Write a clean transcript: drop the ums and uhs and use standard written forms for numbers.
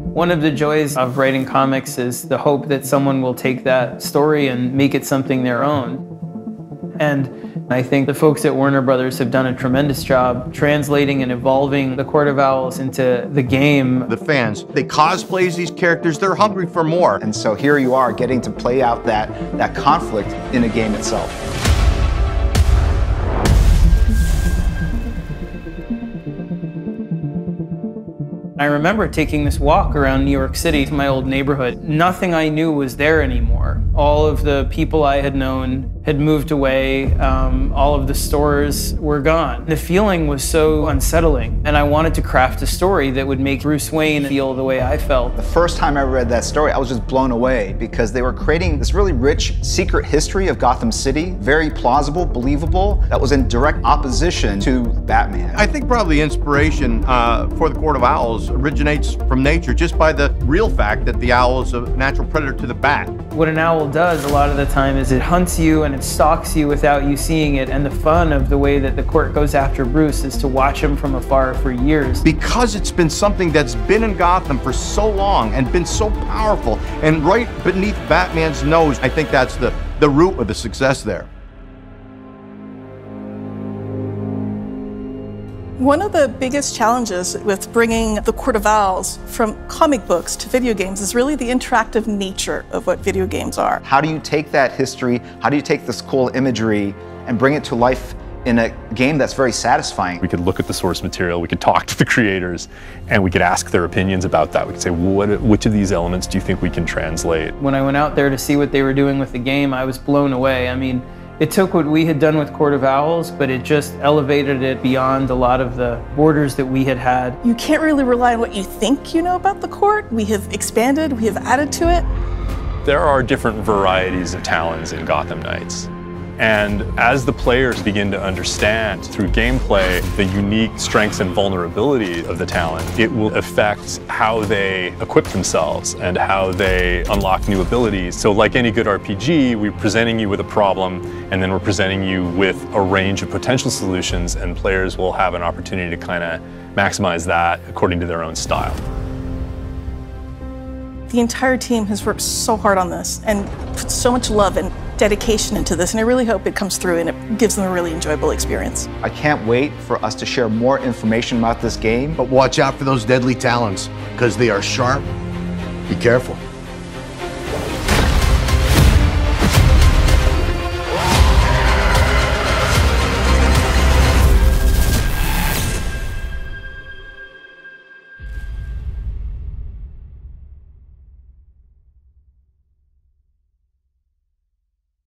One of the joys of writing comics is the hope that someone will take that story and make it something their own. And I think the folks at Warner Brothers have done a tremendous job translating and evolving the Court of Owls into the game. The fans, they cosplay as these characters, they're hungry for more. And so here you are getting to play out that conflict in a game itself. I remember taking this walk around New York City to my old neighborhood. Nothing I knew was there anymore. All of the people I had known had moved away. All of the stores were gone. The feeling was so unsettling, and I wanted to craft a story that would make Bruce Wayne feel the way I felt. The first time I read that story, I was just blown away because they were creating this really rich secret history of Gotham City, very plausible, believable, that was in direct opposition to Batman. I think probably the inspiration for the Court of Owls originates from nature, just by the real fact that the owl is a natural predator to the bat. What an owl does a lot of the time is it hunts you and it stalks you without you seeing it, and the fun of the way that the court goes after Bruce is to watch him from afar for years. Because it's been something that's been in Gotham for so long and been so powerful, and right beneath Batman's nose, I think that's the root of the success there. One of the biggest challenges with bringing the Court of Owls from comic books to video games is really the interactive nature of what video games are. How do you take that history, how do you take this cool imagery and bring it to life in a game that's very satisfying? We could look at the source material, we could talk to the creators, and we could ask their opinions about that. We could say, which of these elements do you think we can translate? When I went out there to see what they were doing with the game, I was blown away. I mean, it took what we had done with Court of Owls, but it just elevated it beyond a lot of the borders that we had had. You can't really rely on what you think you know about the court. We have expanded, we have added to it. There are different varieties of Talons in Gotham Knights. And as the players begin to understand through gameplay the unique strengths and vulnerability of the Talon, it will affect how they equip themselves and how they unlock new abilities. So like any good RPG, we're presenting you with a problem, and then we're presenting you with a range of potential solutions, and players will have an opportunity to kind of maximize that according to their own style. The entire team has worked so hard on this and put so much love and dedication into this, and I really hope it comes through and it gives them a really enjoyable experience. I can't wait for us to share more information about this game. But watch out for those deadly talons, because they are sharp. Be careful.